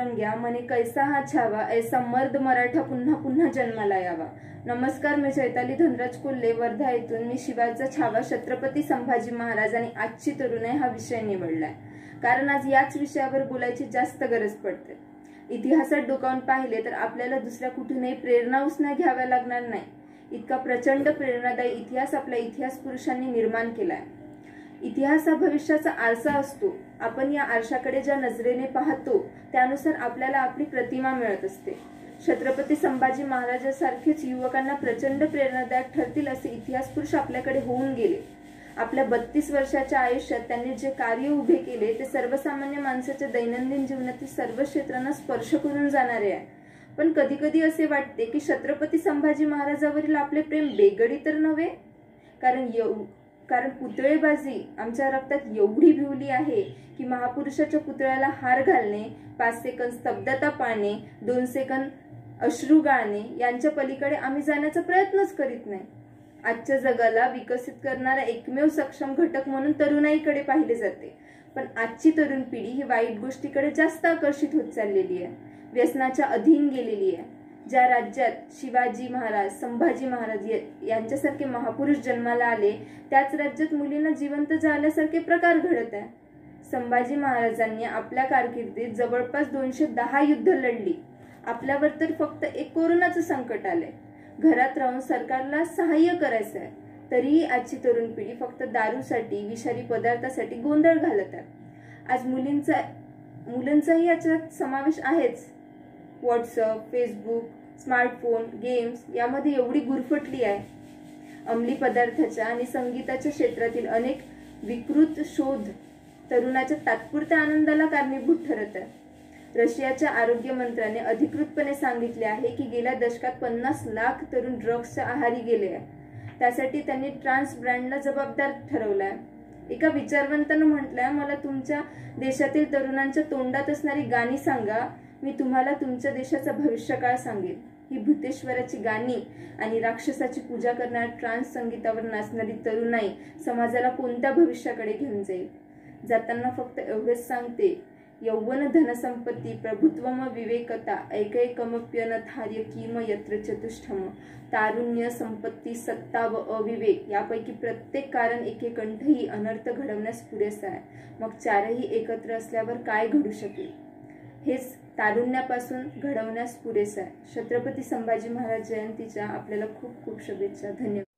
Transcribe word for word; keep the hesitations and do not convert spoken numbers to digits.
अंग्या मने कैसा हा छावा, ऐसा मर्द मराठा पुन्हा पुन्हा जन्माला यावा। नमस्कार, मी चैताली धनराज कोल्हे, वर्धा येथून मी शिवाचा छावा छत्रपती संभाजी महाराज आणि आजची तरुणाई हा विषय निवडलाय, कारण आज याच विषयावर बोलायची जास्त गरज पडते। इतिहासात डोकावून पाहिले तर आपल्याला दुसऱ्या कुठूनही प्रेरणा उसण्या घ्याव्या लागणार नाही, इतका प्रचंड प्रेरणादायी इतिहास आपल्या इतिहास पुरुषांनी निर्माण केलाय। इतिहास हा भविष्याचा आरसा असतो। आपण या आरशाकडे ज्या नजरेने पाहतो त्यानुसार आपल्याला आपली प्रतिमा मिळत असते। छत्रपती संभाजी महाराजांसारखेच युवकांना प्रचंड प्रेरणादायक ठरतील असे इतिहास पुरुष आपल्याकडे होऊन गेले। आपल्या बत्तीस वर्षाच्या आयुष्यात त्यांनी जे कार्य उभे केले ते सर्वसामान्य माणसाच्या दैनंदिन जीवनातील सर्व क्षेत्रांना स्पर्श करून जाणारे आहे। पण कधी कधी असे वाटते की छत्रपती संभाजी महाराजांवरील आपले प्रेम बेगडी तर नव्हे, कारण कारण पुतळेबाजी आमच्या रक्तात एवढी भिवली आहे की महापुरुषाच्या पुतळ्याला हार घालणे, पाच सेकंद स्तब्धता पाळणे, दोन सेकंद अश्रू गाळणे यांच्या पलीकडे आम्ही जाण्याचा प्रयत्नच करीत नाही। आजच्या जगाला विकसित करणारा एकमेव सक्षम घटक म्हणून तरुणाईकडे पाहिले जाते, पण आजची तरुण पिढी ही वाईट गोष्टीकडे जास्त आकर्षित होत चाललेली आहे, व्यसनाच्या अधीन गेलेली आहे। ज्या राज्यात शिवाजी महाराज, संभाजी महाराज यांच्यासारखे महापुरुष जन्माला आले त्याच राज्यात मुलींना जिवंत जाळल्यासारखे प्रकार घडत आहे। संभाजी महाराजांनी आपल्या कारकिर्दीत जवळपास दोनशे दहा युद्ध लढली। आपल्यावर तर फक्त एक कोरोनाचं संकट आलंय। घरात राहून सरकारला सहाय्य करायचं आहे, तरीही आजची तरुण पिढी फक्त दारूसाठी, विषारी पदार्थासाठी गोंधळ घालत आहे। आज मुलींचा मुलांचाही याच्यात समावेश आहेच। व्हॉट्सअप, फेसबुक, स्मार्टफोन, गेम्स यामध्ये एवढी गुरफटली आहे। अंमली पदार्थाच्या आणि संगीताच्या क्षेत्रातील अनेक विकृत शोध तरुणाच्या तात्पुरत्या आनंदाला कारणीभूत ठरत आहे। रशियाच्या आरोग्य मंत्र्याने अधिकृतपणे सांगितले आहे की गेल्या दशकात पन्नास लाख तरुण ड्रग्सच्या आहारी गेले आहे। त्यासाठी त्यांनी ट्रान्स ब्रँडला जबाबदार ठरवलाय। एका विचारवंतानं म्हटलंय, मला तुमच्या देशातील तरुणांच्या तोंडात असणारी गाणी सांगा, मी तुम्हाला तुमच्या देशाचा भविष्यकाळ सांगेन। ही भूतेश्वराची गाणी आणि राक्षसाची पूजा करणाऱ्या ट्रान्स संगीतावर नाचणारी तरुणाई समाजाला कोणत्या भविष्याकडे घेऊन जाईल। जाताना फक्त एवढेच सांगते, यौवन धनसंपत्ती प्रभुत्वम विवेकता ऐकैकमप्यनथार्य किम यत्र चतुष्टम। तारुण्य, संपत्ती, सत्ता व अविवेक यापैकी प्रत्येक कारण एकेकंठही अनर्थ घडवण्यास पुरेसे आहे। मग चारही एकत्र असल्यावर काय घडू शकेल? हेच तारुण्यापासून घडवण्यास पुरेसे आहे। छत्रपती संभाजी महाराज जयंतीच्या आपल्याला खूप खूप शुभेच्छा। धन्यवाद।